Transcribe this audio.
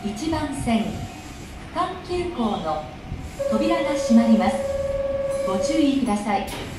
1番線関急行の扉が閉まります。ご注意ください。